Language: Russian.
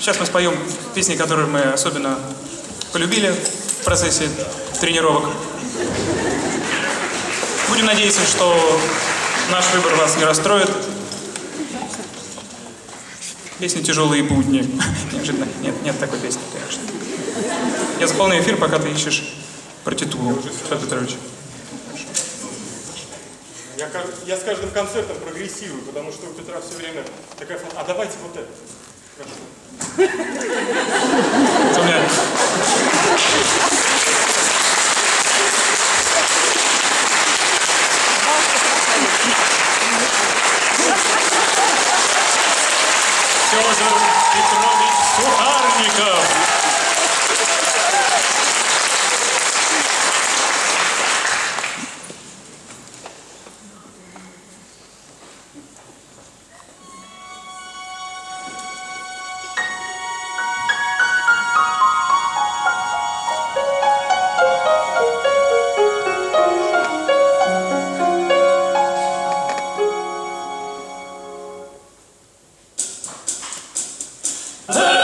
Сейчас мы споем песни, которые мы особенно полюбили в процессе тренировок. Будем надеяться, что наш выбор вас не расстроит. Песни «Тяжелые будни». Неожиданно. Нет такой песни, конечно. Я заполняю эфир, пока ты ищешь партитуру, Петр Петрович. Я с каждым концертом прогрессирую, потому что у Петра все время такая форма. А давайте вот это. Хорошо. У меня... Федор Петрович Сухарников. Hey!